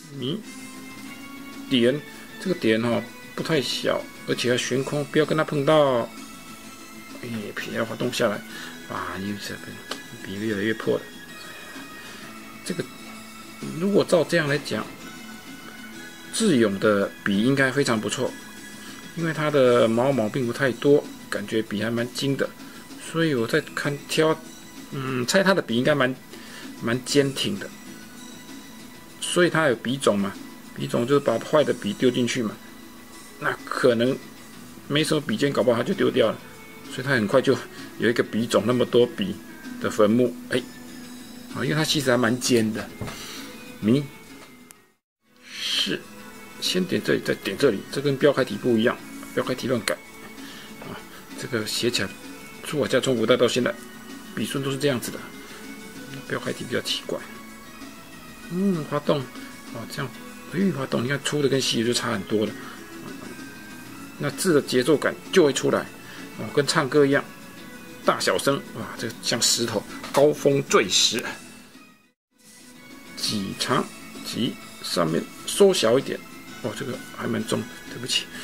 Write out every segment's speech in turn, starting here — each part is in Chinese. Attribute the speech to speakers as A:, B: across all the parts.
A: 你点这个点不太小，而且要悬空，不要跟它碰到。皮要滑动下来，你这个笔越来越破了。这个如果照这样来讲，智勇的笔应该非常不错，因为它的毛并不太多，感觉笔还蛮精的，所以我在猜它的笔应该蛮坚挺的。所以它有笔种嘛，笔种就是把坏的笔丢进去嘛，那可能没什么笔尖，搞不好它就丢掉了。所以它很快就有一个笔种那么多笔的坟墓，因为它其实还蛮尖的。是先点这里，再点这里，这跟标楷体不一样，标楷体乱改这个写起来，出法家从古代到现在，笔顺都是这样子的，标楷体比较奇怪。滑动这样，滑动，你看粗的跟细的就差很多了，那字的节奏感就会出来。跟唱歌一样，大小声，这像石头，高峰坠石。几长几上面缩小一点，这个还蛮重，对不起，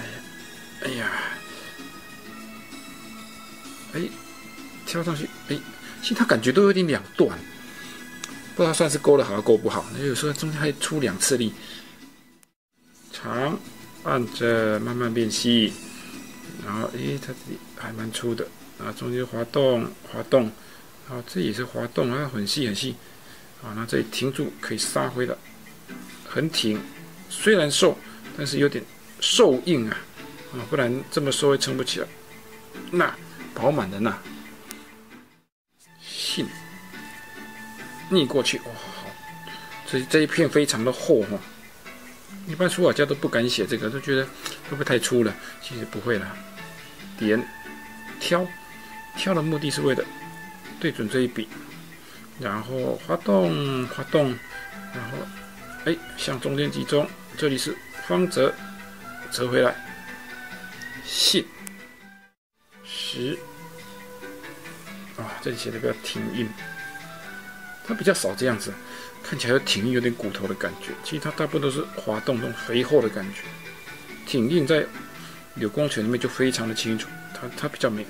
A: 跳上去，其实它感觉都有点两段，不知道算是勾的好勾不好，有时候中间还出2次力。长按着慢慢变细。然后，它这里还蛮粗的，然后中间滑动，然后这也是滑动，很细，那这里停住可以杀回来，很挺，虽然瘦，但是有点瘦硬不然这么瘦会撑不起来。那饱满的信逆过去，好，这一片非常的厚一般书法家都不敢写这个，都觉得会不会太粗了？其实不会啦。点挑的目的是为了对准这一笔，然后滑动，然后向中间集中，这里是方折，折回来，信10，这里写的比较挺硬，它比较少这样子，看起来有挺硬，有点骨头的感觉。其实它大部分都是滑动那种肥厚的感觉，挺硬在柳公权里面就非常的清楚，它比较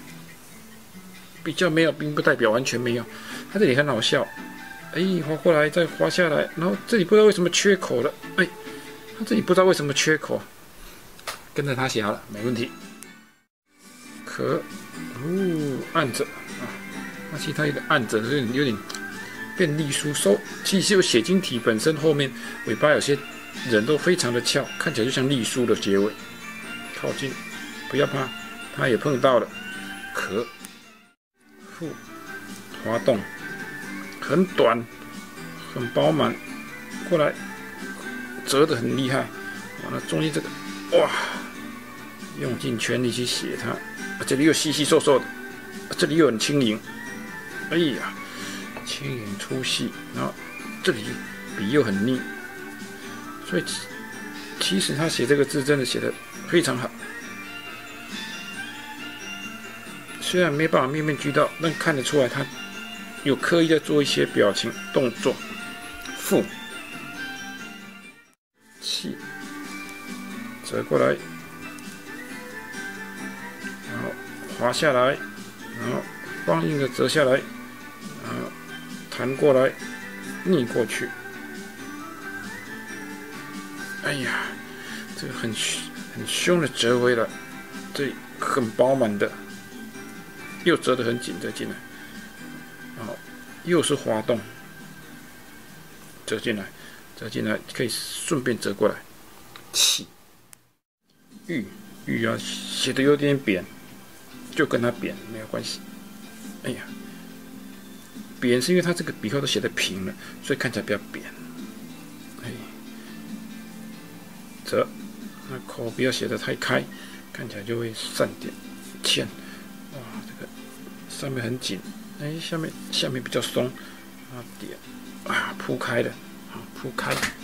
A: 没有，并不代表完全没有。它这里很好笑，滑过来再滑下来，然后这里不知道为什么缺口了，它这里不知道为什么缺口，跟着它写好了，没问题。可按着那其他一个按着有点变隶书收，其实有写经体本身后面尾巴有些人都非常的翘，看起来就像隶书的结尾。靠近，不要怕，它也碰到了。可复滑动，很短，很饱满，过来折得很厉害。那中间这个，用尽全力去写它，这里又细细瘦瘦的，这里又很轻盈，轻盈粗细，然后这里笔又很腻，所以其实他写这个字真的写得非常好。虽然没办法面面俱到，但看得出来他有刻意在做一些表情动作。复气折过来，然后滑下来，然后放硬的折下来，然后弹过来，逆过去。这个很凶的折回来，这里很饱满的，又折得很紧，再进来，然后又是滑动，折进来可以顺便折过来。起玉写的有点扁，就跟它扁没有关系。扁是因为它这个笔画都写得平了，所以看起来比较扁。折，那口不要写得太开，看起来就会散点欠。这个上面很紧，下面比较松，点，铺开的，铺开。